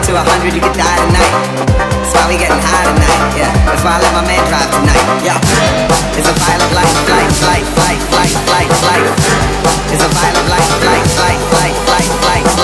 to 100, you could die tonight. That's why we getting high tonight, yeah. That's why I let my man drive tonight, yeah. It's a violent life, flight, flight, flight, flight, flight, flight. It's a violent life, flight, flight, flight, flight, flight.